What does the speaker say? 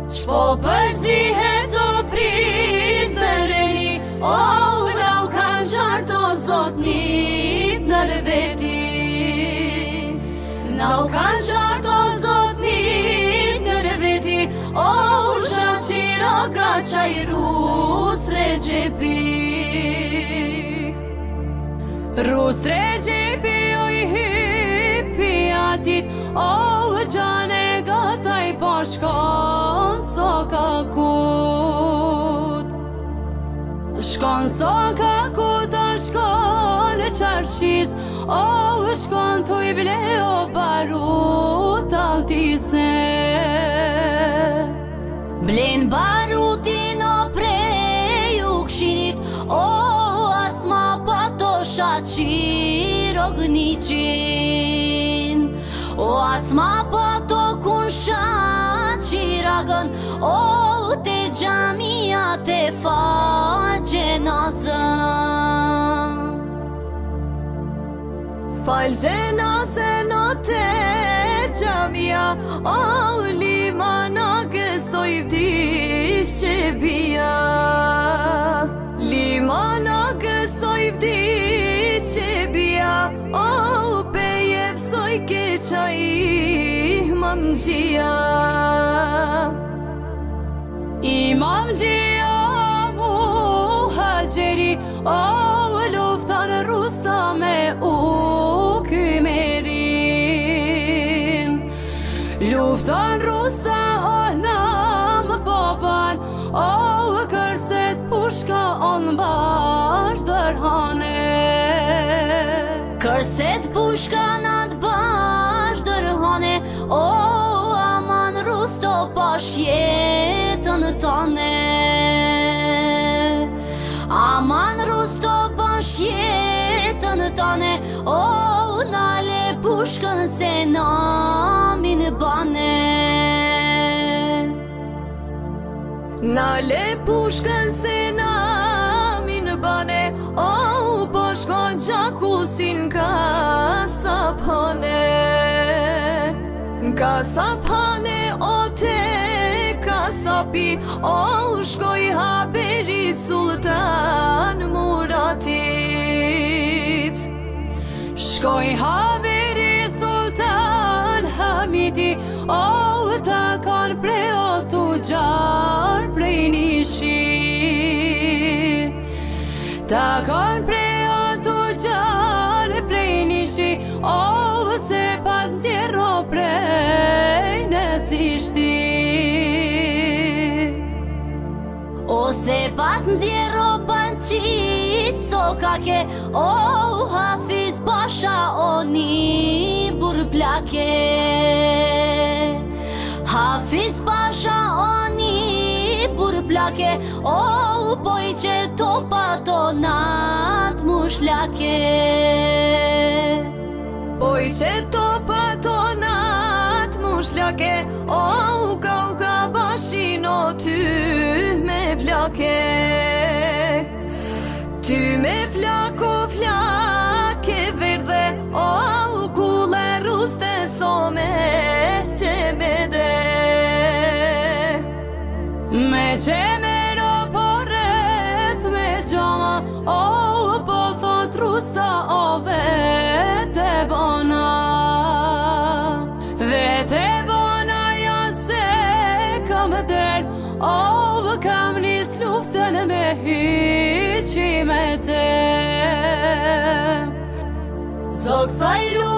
Qpo përzihet o prizëreni, o lau kanë qartë o zotnit nër veti. Nau kanë qartë o zotnit nër veti, o shaqira ka qaj rustre gjepi. Rustre gjepi o I hipi atit, o gjane gataj po shkon so kakut. Shkon so kakut, o shkon e qarshis, o shkon tu I ble o barut altise. Blen barutin o prej u kshinit, o asma pato shaqir o gnicin. O asma pato kun shaqiragën, o te gjamia te fal gjenazën. Fal gjenazën o te gjamia, o limana gësoj vdish që bia. Limana gësoj vdish që bia, o pejev soj ke qaj imamgjia. Imamgjia mu haqeri, o luftan rusta me u kymerin. Luftan rusta o nam baban, o kërset pushka on bash dërhane. Kërset pushka nat bash dërhane, o aman rusto pash jetën tane. Aman rusto pash jetën tane, o nale pushkën se namin bane. Nale pushkën se namin bane, o po shkon gjakusin ka saphane. Ka saphane o te ka sapi, o shkoj haberi Sultan Muratit. Shkoj haberi Sultan Hamidi, o ta kan pre o tu gjar prej nishi. Ta kan pre o tu gjar prej nishi, o se pat nxjerro prej nes lishti. O se pat nxjerro panqit sokake, o Hafiz Pasha o një burplake. Hafiz Pasha o një burplake, o poj që topa tonat mushlake. Poj që topa tonat mushlake, o ka bashin o ty me vlake. Ty me flako flake verde, o kule ruste so me qemere. Me qemero po rreth me gjama, o po thot rusta o vete bona. Vete bona ja se kam dert, o kam nis luftën me hyqime te. Zog sa I